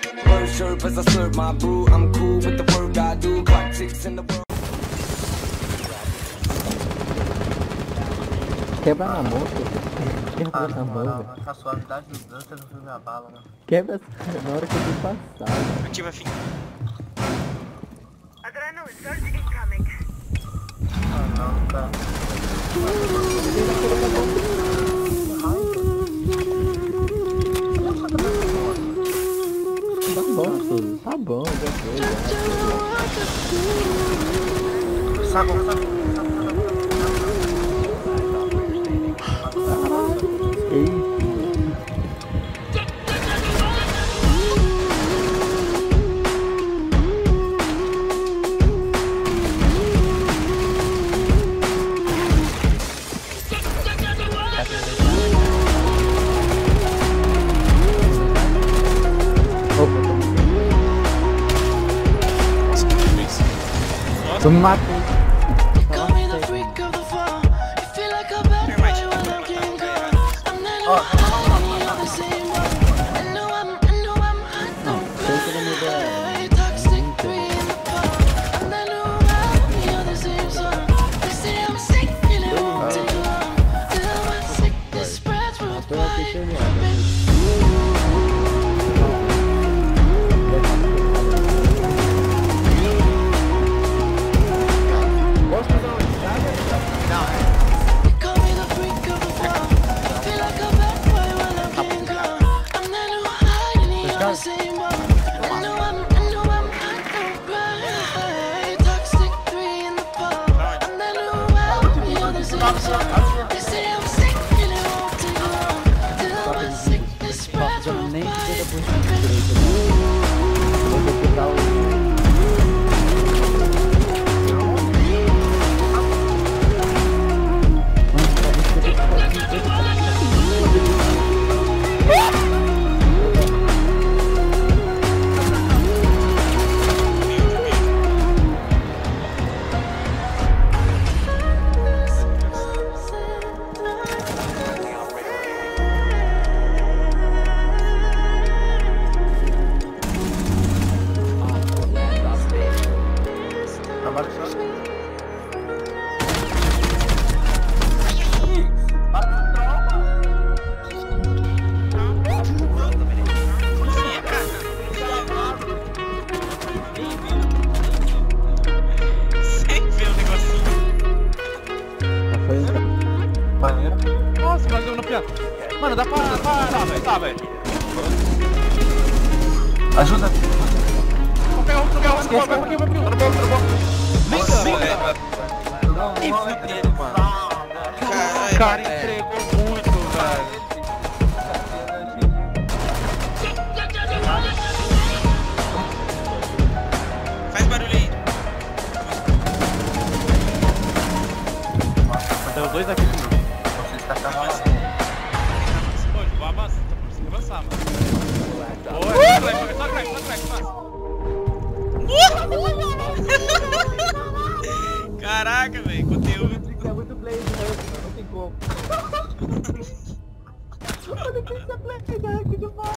Bird serve as I serve my brew. I'm cool with the work I do. Clock ticks in the world. Quebra na mão, quebra na mão, velho. A suavidade do Gunter no filme A Bala, né? Quebra na hora que eu vou passar. Ativa fim. Adrenal surge incoming. Ah, não, tá. Tá bom, já foi. Saco. Eu me matei. Nossa, mas eu não piada. Mano, dá pra velho. Tá, velho. Ajuda. Vou pegar outro, vai pro Que fudido, mano. O cara entregou muito, velho. Faz barulho aí. Deu dois aqui comigo. Você está cavalo. Pô, vou avançar, tô conseguindo avançar, mano. Oi, só crack, Caraca, velho, conteúdo. É muito play, não tem como. Olha que isso é play, aqui do mal.